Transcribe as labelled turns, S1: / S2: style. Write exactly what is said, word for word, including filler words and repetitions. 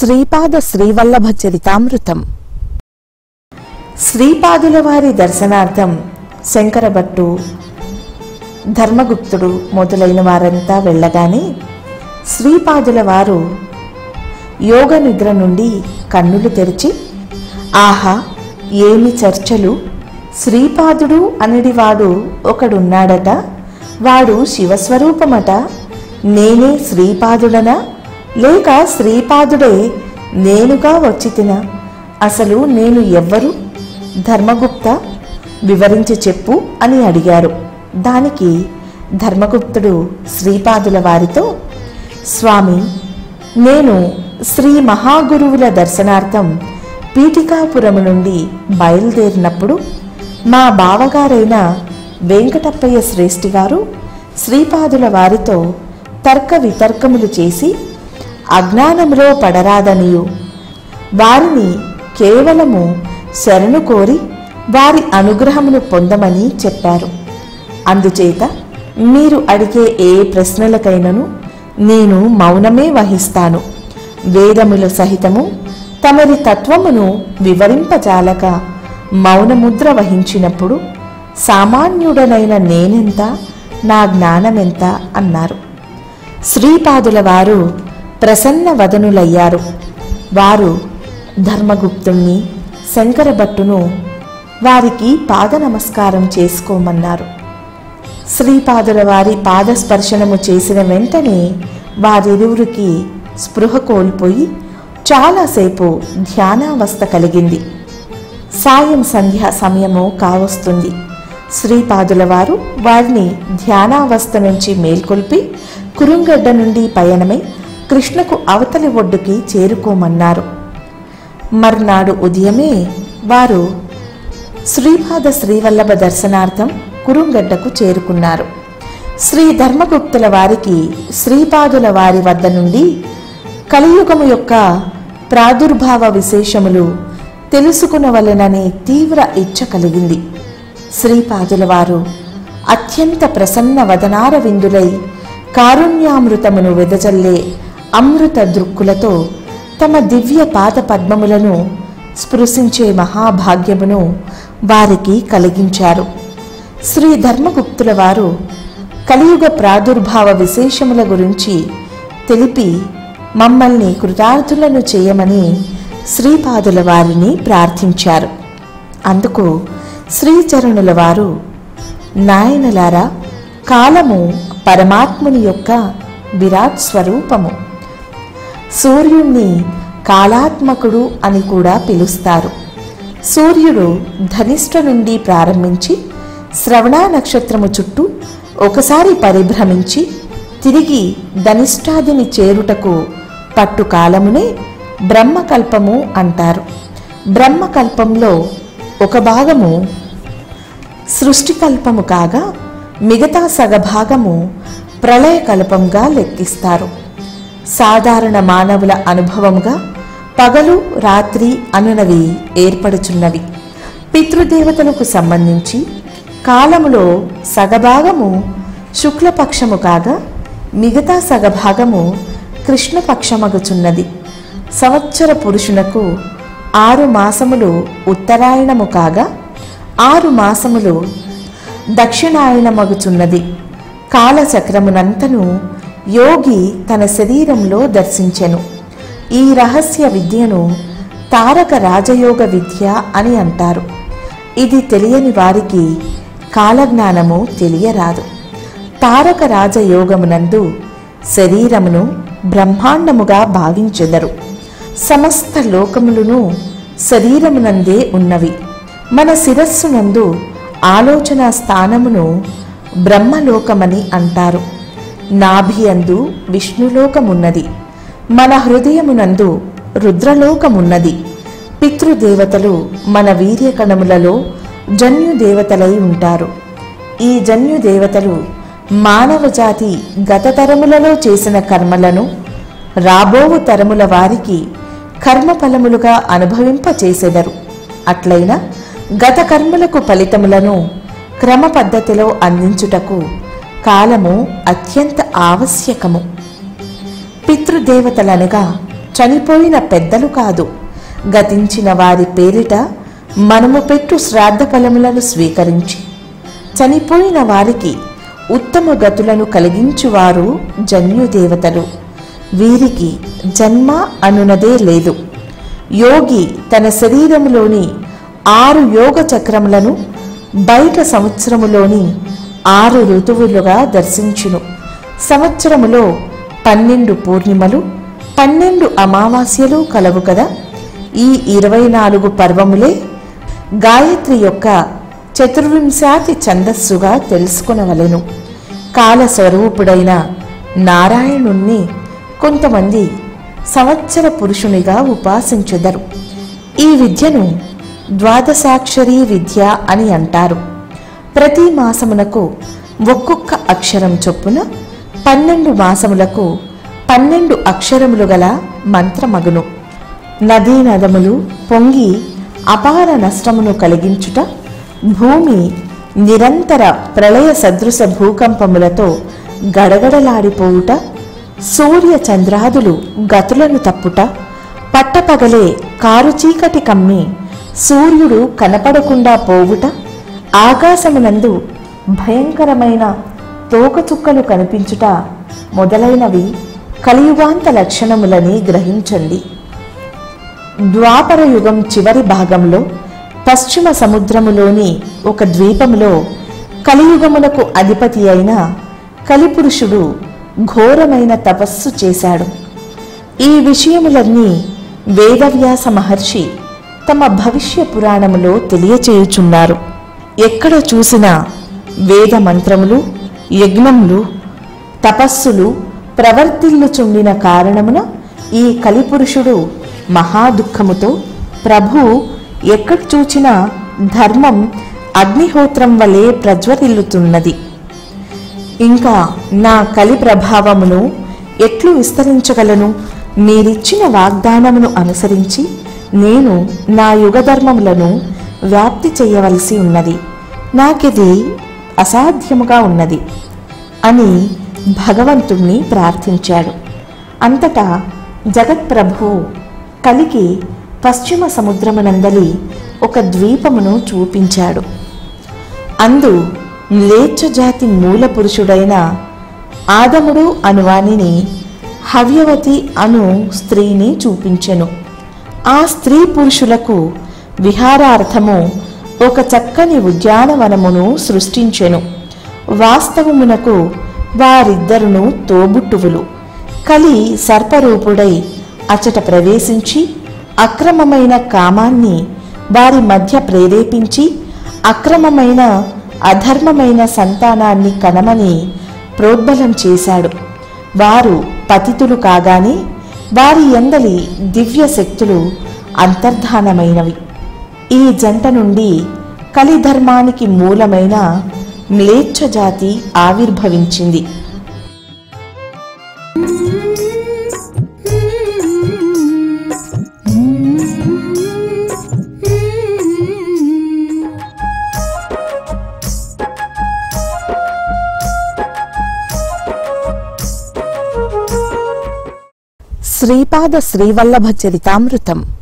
S1: శ్రీపాద శ్రీవల్లభ చరితామృతం. శ్రీపాదుల వారి దర్శనార్థం శంకరభట్టు, ధర్మగుప్తుడు మొదలైన వారంతా వెళ్ళగానే శ్రీపాదుల వారు యోగ నిద్ర నుండి కన్నులు తెరిచి, ఆహా ఏమి చర్చలు! శ్రీపాదుడు అనడివాడు ఒకడున్నాడట, వాడు శివస్వరూపమట. నేనే శ్రీపాదుడనా, లేక శ్రీపాదుడే నేనుగా వచ్చి తిన? అసలు నేను ఎవ్వరు? ధర్మగుప్త వివరించి చెప్పు అని అడిగారు. దానికి ధర్మగుప్తుడు శ్రీపాదుల వారితో, స్వామి, నేను శ్రీ మహాగురువుల దర్శనార్థం పీఠికాపురము నుండి బయలుదేరినప్పుడు మా బావగారైన వెంకటప్పయ్య శ్రేష్ఠి గారు శ్రీపాదుల వారితో తర్క వితర్కములు చేసి అజ్ఞానములో పడరాదనియు వారిని కేవలము శరణు కోరి వారి అనుగ్రహమును పొందమని చెప్పారు. అందుచేత మీరు అడిగే ఏ ప్రశ్నలకైనను నేను మౌనమే వహిస్తాను. వేదముల సహితము తమరి తత్వమును వివరింపజాలక మౌనముద్ర వహించినప్పుడు సామాన్యుడనైన నేనెంత, నా జ్ఞానమెంత అన్నారు. శ్రీపాదుల వారు ప్రసన్న వదనులయ్యారు. వారు ధర్మగుప్తుణ్ణి, శంకరభట్టును వారికి పాద నమస్కారం చేసుకోమన్నారు. శ్రీపాదుల వారి పాదస్పర్శనము చేసిన వెంటనే వారిరువురికి స్పృహ కోల్పోయి చాలాసేపు ధ్యానావస్థ కలిగింది. సాయం సంధ్యా సమయము కావస్తుంది. శ్రీపాదుల వారు వారిని ధ్యానావస్థ నుంచి మేల్కొల్పి కురుంగడ్డ నుండి పయనమై కృష్ణకు అవతలి ఒడ్డుకి చేరుకోమన్నారు. మర్నాడు ఉదయమే వారు శ్రీపాద శ్రీవల్లభ దర్శనార్థం కురుంగడ్డకు చేరుకున్నారు. శ్రీ ధర్మగుప్తుల వారికి శ్రీపాదుల వారి వద్ద నుండి కలియుగము యొక్క ప్రాదుర్భావ విశేషములు తెలుసుకునవలెననే తీవ్ర ఇచ్ఛ కలిగింది. శ్రీపాదుల వారు అత్యంత ప్రసన్న వదనార విందులై కారుణ్యామృతమును వెదజల్లే అమృత దృక్కులతో తమ దివ్య పాద పద్మములను స్పృశించే మహాభాగ్యమును వారికి కలిగించారు. శ్రీ ధర్మగుప్తుల వారు కలియుగ ప్రాదుర్భావ విశేషముల గురించి తెలిపి మమ్మల్ని కృతార్థులను చేయమని శ్రీపాదుల వారిని ప్రార్థించారు. అందుకు శ్రీచరణుల వారు, నాయనలారా, కాలము పరమాత్ముని యొక్క విరాట్ స్వరూపము. సూర్యుణ్ణి కాలాత్మకుడు అని కూడా పిలుస్తారు. సూర్యుడు ధనిష్ట నుండి ప్రారంభించి శ్రవణ నక్షత్రము చుట్టూ ఒకసారి పరిభ్రమించి తిరిగి ధనిష్టాదిని చేరుటకు పట్టు కాలమునే బ్రహ్మకల్పము అంటారు. బ్రహ్మకల్పంలో ఒక భాగము సృష్టికల్పము కాగా మిగతా సగభాగము ప్రళయకల్పంగా లెక్కిస్తారు. సాధారణ మానవుల అనుభవంగా పగలు రాత్రి అనునవి ఏర్పడుచున్నవి. పితృదేవతలకు సంబంధించి కాలములో సగభాగము శుక్లపక్షము కాగా మిగతా సగభాగము కృష్ణపక్షమగుచున్నది. సంవత్సర పురుషునకు ఆరు మాసములు ఉత్తరాయణము కాగా ఆరు మాసములు దక్షిణాయనమగుచున్నది. కాలచక్రమునంతను యోగి తన శరీరంలో దర్శించెను. ఈ రహస్య విద్యను తారక రాజయోగ విద్య అని అంటారు. ఇది తెలియని వారికి కాలజ్ఞానము తెలియరాదు. తారక రాజయోగమునందు శరీరమును బ్రహ్మాండముగా భావించెదరు. సమస్త లోకములను శరీరమునందే ఉన్నవి. మన శిరస్సునందు ఆలోచన స్థానమును బ్రహ్మలోకమని అంటారు. నాభియందు విష్ణులోకమున్నది. మన హృదయమునందు రుద్రలోకమున్నది. పితృదేవతలు మన వీర్యకణములలో జన్యుదేవతలై ఉంటారు. ఈ జన్యుదేవతలు మానవ జాతి గత తరములలో చేసిన కర్మలను రాబోవు తరముల వారికి కర్మఫలములుగా అనుభవింపచేసెదరు. అట్లయినా గత కర్మలకు ఫలితములను క్రమ పద్ధతిలో అందించుటకు కాలము అత్యంత ఆవశ్యకము. పితృదేవతలనగా చనిపోయిన పెద్దలు కాదు, గతించిన వారి పేరిట మనము పెట్టు శ్రాద్ధ ఫలములను స్వీకరించి చనిపోయిన వారికి ఉత్తమ గతులను కలిగించువారు జన్యుదేవతలు. వీరికి జన్మ అనునదే లేదు. యోగి తన శరీరములోని ఆరు యోగ చక్రములను బయట సంవత్సరములోని ఆరు ఋతువులుగా దర్శించును. సంవత్సరములో పన్నెండు పూర్ణిమలు, పన్నెండు అమావాస్యలు కలవు కదా. ఈ ఇరవై నాలుగు పర్వములే గాయత్రి యొక్క చతుర్వింశాతి ఛందస్సుగా తెలుసుకొనవలెను. కాలస్వరూపుడైన నారాయణుణ్ణి కొంతమంది సంవత్సర పురుషునిగా ఉపాసించెదరు. ఈ విద్యను ద్వాదశాక్షరీ విద్య అని అంటారు. ప్రతి మాసమునకు ఒక్కొక్క అక్షరం చొప్పున పన్నెండు మాసములకు పన్నెండు అక్షరములు గల మంత్రమగును. నదీ నదములు పొంగి అపార నష్టమును కలిగించుట, భూమి నిరంతర ప్రళయ సదృశ భూకంపములతో గడగడలాడిపోవుట, సూర్య చంద్రాదులు గతులను తప్పుట, పట్టపగలే కారు చీకటి కమ్మి సూర్యుడు కనపడకుండా పోవుట, ఆకాశమునందు భయంకరమైన తోకచుక్కలు కనిపించుట మొదలైనవి కలియుగాంత లక్షణములని గ్రహించండి. ద్వాపర యుగం చివరి భాగంలో పశ్చిమ సముద్రములోని ఒక ద్వీపములో కలియుగమునకు అధిపతి అయిన కలిపురుషుడు ఘోరమైన తపస్సు చేశాడు. ఈ విషయములన్నీ వేదవ్యాస మహర్షి తమ భవిష్య పురాణములో తెలియచేయుచున్నారు. ఎక్కడ చూసినా వేద మంత్రములు, యజ్ఞములు, తపస్సులు ప్రవర్తిల్లుచుండిన కారణమున ఈ కలిపురుషుడు మహాదుఃఖముతో, ప్రభు ఎక్కడ చూచినా ధర్మం అగ్నిహోత్రం వలె ప్రజ్వరిల్లుతున్నది, ఇంకా నా కలి ప్రభావమును ఎట్లు విస్తరించగలను? మీరిచ్చిన వాగ్దానమును అనుసరించి నేను నా యుగధర్మములను వ్యాప్తి చేయవలసి ఉన్నది, నాకిది అసాధ్యముగా ఉన్నది అని భగవంతుణ్ణి ప్రార్థించాడు. అంతటా జగత్ప్రభువు కలికి పశ్చిమ సముద్రమునందలి ఒక ద్వీపమును చూపించాడు. అందు మ్లేచ్ఛ జాతి మూల పురుషుడైన ఆదముడు అనువానిని హవ్యవతి అను స్త్రీని చూపించెను. ఆ స్త్రీ పురుషులకు విహారార్థము ఒక చక్కని ఉద్యానవనమును సృష్టించెను. వాస్తవమునకు వారిద్దరును తోబుట్టువులు. కలి సర్పరూపుడై అచట ప్రవేశించి అక్రమమైన కామాన్ని వారి మధ్య ప్రేరేపించి అక్రమమైన అధర్మమైన సంతానాన్ని కనమని ప్రోద్బలం చేశాడు. వారు పతితులు కాగానే వారి యందలి దివ్య శక్తులు అంతర్ధానమైనవి. ఈ జంట నుండి కలిధర్మానికి మూలమైన మ్లేచ్ఛ జాతి ఆవిర్భవించింది. శ్రీపాద శ్రీవల్లభ చరితామృతం